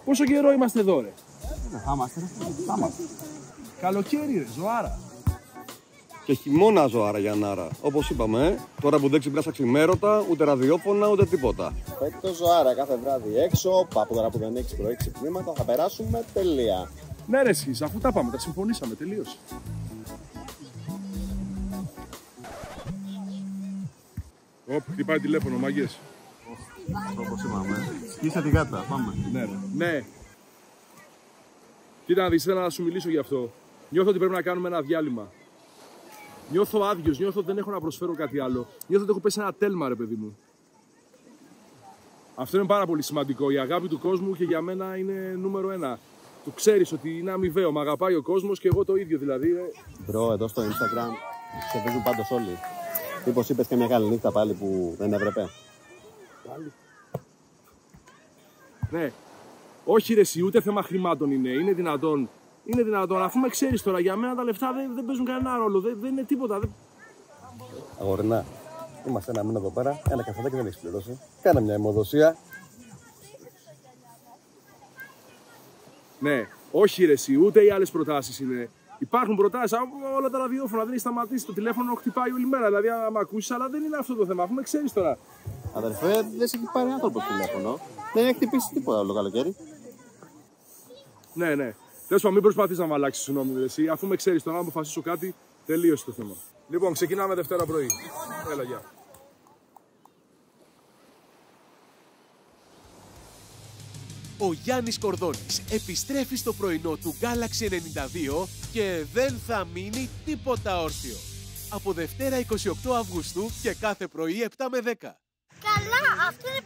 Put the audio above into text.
Πόσο καιρό είμαστε εδώ, ρε? Θα είμαστε. Καλοκαίρι, ρε, ζωάρα. Και χειμώνα ζωάρα για νάρα. Όπως είπαμε, τώρα που δεν ξυπνάς αξιμέρωτα, ούτε ραδιόφωνα, ούτε τίποτα. Φέτος ζωάρα κάθε βράδυ έξω. Πάπου τώρα που δεν έχει πρωί ξυπνήματα, θα περάσουμε τελεία. Ναι, ρε, εσείς, αφού τα πάμε, τα συμφωνήσαμε, τελείωσε. Χτυπάει τηλέφωνο, μάγκες. Όπως είπαμε. Σκίσε την γάτα, πάμε. Ναι, ρε. Ναι. Κοίτα να δεις, ήθελα να σου μιλήσω γι' αυτό. Νιώθω ότι πρέπει να κάνουμε ένα διάλειμμα. Νιώθω άδειος, νιώθω ότι δεν έχω να προσφέρω κάτι άλλο. Νιώθω ότι έχω πέσει ένα τέλμα, ρε παιδί μου. Αυτό είναι πάρα πολύ σημαντικό. Η αγάπη του κόσμου και για μένα είναι νούμερο ένα. Το ξέρεις ότι είναι αμοιβαίο. Μ' αγαπάει ο κόσμος και εγώ το ίδιο δηλαδή. Μπρο, εδώ στο Instagram σε βρίσκουν πάντως όλοι. Μήπως είπες και μια καλή νύχτα πάλι που δεν έπρεπε? Πάλι. Ναι. Όχι ρε εσύ, ούτε θέμα χρημάτων είναι. Είναι δυνατόν. Είναι δυνατόν. Αφού με ξέρεις τώρα, για μένα τα λεφτά δεν παίζουν κανένα ρόλο. Δεν είναι τίποτα. Αγορινά, είμαστε ένα μήνα εδώ πέρα. Ένα καφεδάκι δεν έχεις πληρώσει. Κάνε μια αιμοδοσία. Ναι. Όχι ρε εσύ, ούτε οι άλλες προτάσεις είναι. Υπάρχουν προτάσεις από όλα τα ραδιόφωνα. Δεν έχει σταματήσει. Το τηλέφωνο χτυπάει όλη μέρα. Δηλαδή, αν με ακούσεις, αλλά δεν είναι αυτό το θέμα. Αφού με ξέρεις τώρα. Αδερφέ, δεν σε έχει πάρει άνθρωπο τηλέφωνο. Δεν έχει χτυπήσει τίποτα όλο καλοκαίρι. Ναι. Τέλος πάντων, μην προσπαθείς να με αλλάξεις, συγγνώμη, εσύ. Αφού με ξέρεις τώρα, αν αποφασίσω κάτι, τελείωσε το θέμα. Λοιπόν, ξεκινάμε Δευτέρα πρωί. Έλα, γεια. Ο Γιάννης Κορδόνης επιστρέφει στο πρωινό του Galaxy 92 και δεν θα μείνει τίποτα όρθιο. Από Δευτέρα 28 Αυγούστου και κάθε πρωί 7 με 10. Καλά, αυτό είναι